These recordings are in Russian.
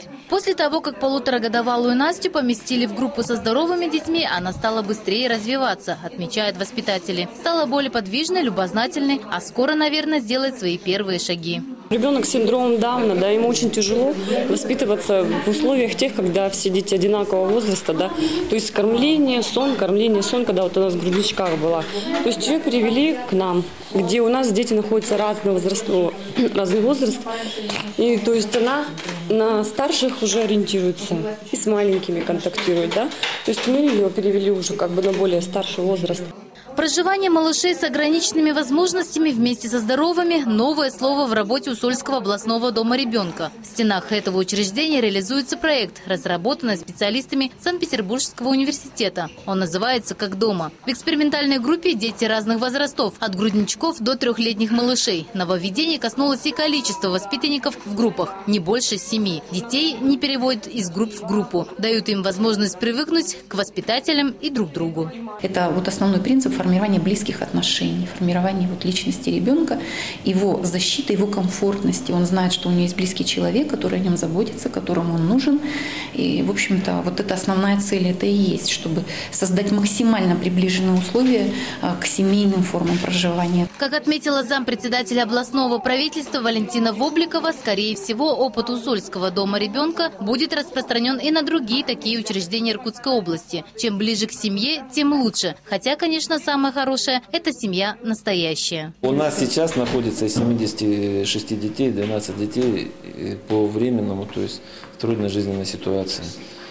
После того, как полуторагодовалую Настю поместили в группу со здоровыми детьми, она стала быстрее развиваться, отмечают воспитатели. Стала более подвижной, любознательной, а скоро, наверное, сделает свои первые шаги. Ребенок с синдромом Дауна, да, ему очень тяжело воспитываться в условиях тех, когда все дети одинакового возраста, да. То есть кормление, сон, когда вот у нас в грудничках была. То есть ее перевели к нам, где у нас дети находятся разный возраст. И то есть она на старших уже ориентируется и с маленькими контактирует, да. То есть мы ее перевели уже как бы на более старший возраст. Проживание малышей с ограниченными возможностями вместе со здоровыми – новое слово в работе Усольского областного дома ребенка. В стенах этого учреждения реализуется проект, разработанный специалистами Санкт-Петербургского университета. Он называется «Как дома». В экспериментальной группе дети разных возрастов, от грудничков до 3-летних малышей. Нововведение коснулось и количества воспитанников в группах – не больше 7. Детей не переводят из групп в группу, дают им возможность привыкнуть к воспитателям и друг другу. Это вот основной принцип формирования близких отношений, формирования вот личности ребенка, его защиты, его комфортности. Он знает, что у него есть близкий человек, который о нем заботится, которому он нужен. И, в общем-то, вот это основная цель, это и есть, чтобы создать максимально приближенные условия к семейным формам проживания. Как отметила зампредседателя областного правительства Валентина Вобликова, скорее всего, опыт Усольского дома ребенка будет распространен и на другие такие учреждения Иркутской области. Чем ближе к семье, тем лучше. Хотя, конечно, самое хорошее – это семья настоящая. У нас сейчас находится из 76 детей, 12 детей по временному, то есть в трудной жизненной ситуации.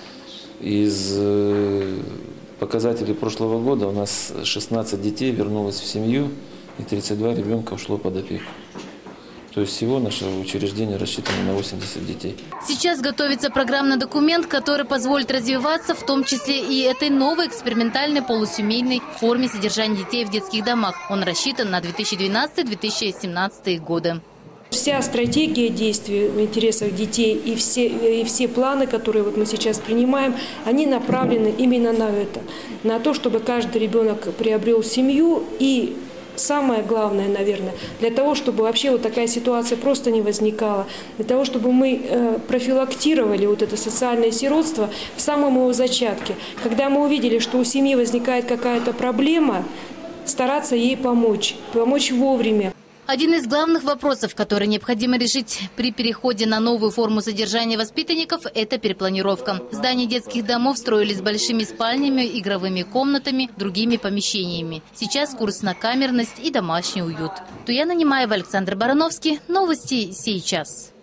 Из показателей прошлого года у нас 16 детей вернулось в семью, и 32 ребенка ушло под опеку. То есть всего наше учреждение рассчитано на 80 детей. Сейчас готовится программный документ, который позволит развиваться, в том числе и этой новой экспериментальной полусемейной форме содержания детей в детских домах. Он рассчитан на 2012-2017 годы. Вся стратегия действий в интересах детей и все планы, которые вот мы сейчас принимаем, они направлены именно на это. На то, чтобы каждый ребенок приобрел семью и самое главное, наверное, для того, чтобы вообще вот такая ситуация просто не возникала, для того, чтобы мы профилактировали вот это социальное сиротство в самом его зачатке. Когда мы увидели, что у семьи возникает какая-то проблема, стараться ей помочь вовремя. Один из главных вопросов, который необходимо решить при переходе на новую форму содержания воспитанников – это перепланировка. Здания детских домов строились с большими спальнями, игровыми комнатами, другими помещениями. Сейчас курс на камерность и домашний уют. Туяна Немаева, Александр Барановский. Новости сейчас.